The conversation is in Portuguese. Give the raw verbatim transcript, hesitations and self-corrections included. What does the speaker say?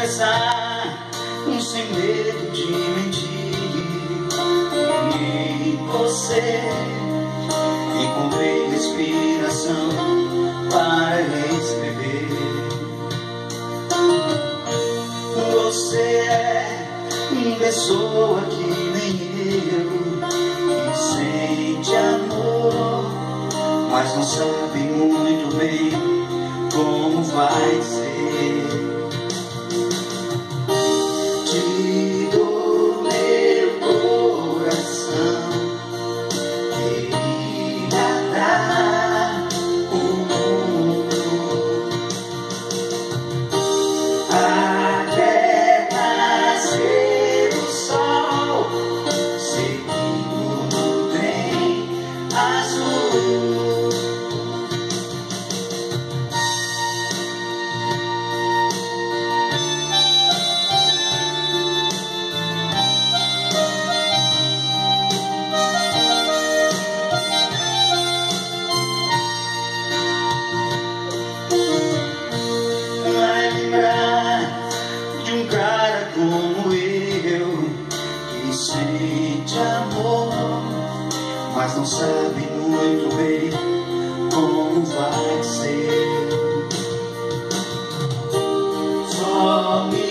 conversar, sem medo de mentir. E em você encontrei respiração para escrever. Você é uma pessoa que nem eu, que sente amor, mas não sabe muito bem como vai ser. Te dou meu coração, queria dar o mundo até nascer o sol, seguindo no trem azul. De um cara como eu, que sente amor, mas não sabe muito bem como vai ser. Só me